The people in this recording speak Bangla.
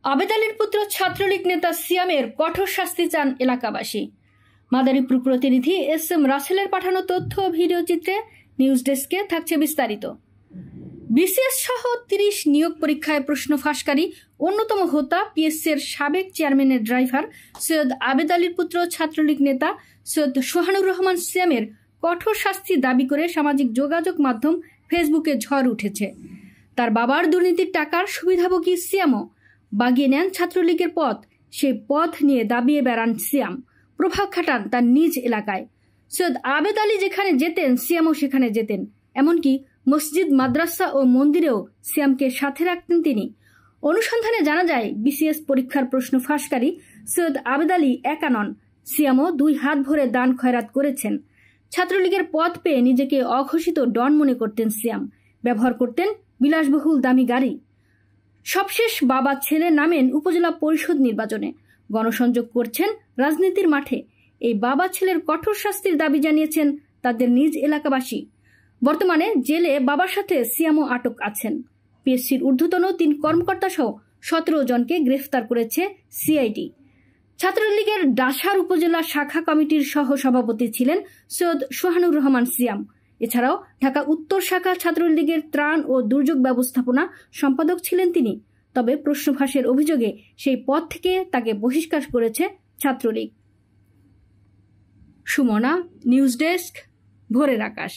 আবেদ আলীর পুত্র ছাত্রলীগ নেতা সিয়ামের কঠোর শাস্তি চান এলাকাবাসী। মাদারীপুর প্রতিনিধি এস.এম. রাসেলের পাঠানো তথ্য ও ভিডিও চিত্রে নিউজ ডেস্কে থাকছে বিস্তারিত। বিসিএস সহ ৩০ নিয়োগ পরীক্ষায় প্রশ্ন ফাঁসকারী অন্যতম হোতা পিএসসির সাবেক চেয়ারম্যানের ড্রাইভার সৈয়দ আবেদ আলীর পুত্র ছাত্রলীগ নেতা সৈয়দ সোহানুর রহমান সিয়ামের কঠোর শাস্তি দাবি করে সামাজিক যোগাযোগ মাধ্যম ফেসবুকে ঝড় উঠেছে। তার বাবার দুর্নীতির টাকার সুবিধাভোগী সিয়ামও বাগিয়ে নেন ছাত্রলীগের পদ। সেই পথ নিয়ে দাবিয়ে বেড়ান সিয়াম, প্রভাব খাটান তার নিজ এলাকায়। সৈয়দ আবেদ আলী যেখানে যেতেন সিয়ামও সেখানে যেতেন, এমনকি মসজিদ, মাদ্রাসা ও মন্দিরেও সিয়ামকে সাথে রাখতেন তিনি। অনুসন্ধানে জানা যায়, বিসিএস পরীক্ষার প্রশ্ন ফাঁসকারী সৈয়দ আবেদ আলী একা নন, সিয়ামও 2 হাত ভরে দান খয়রাত করেছেন। ছাত্রলীগের পদ পেয়ে নিজেকে অঘোষিত ডন মনে করতেন সিয়াম, ব্যবহার করতেন বিলাসবহুল দামি গাড়ি। সবশেষ বাবা ছেলে নামেন উপজেলা পরিষদ নির্বাচনে, গণসংযোগ করছেন রাজনীতির মাঠে। এই বাবা ছেলের কঠোর শাস্তির দাবি জানিয়েছেন তাদের নিজ এলাকাবাসী। বর্তমানে জেলে বাবার সাথে সিয়ামও আটক আছেন। পিএসসির ঊর্ধ্বতন 3 কর্মকর্তা সহ 17 জনকে গ্রেফতার করেছে সিআইডি। ছাত্রলীগের ডাসার উপজেলা শাখা কমিটির সহ সভাপতি ছিলেন সৈয়দ সোহানুর রহমান সিয়াম। এছাড়াও ঢাকা উত্তর শাখা ছাত্রলীগের ত্রাণ ও দুর্যোগ ব্যবস্থাপনা সম্পাদক ছিলেন তিনি। তবে প্রশ্ন ফাঁসের অভিযোগে সেই পদ থেকে তাকে বহিষ্কার করেছে ছাত্রলীগ। সুমনা, নিউজ ডেস্ক, ভোরের আকাশ।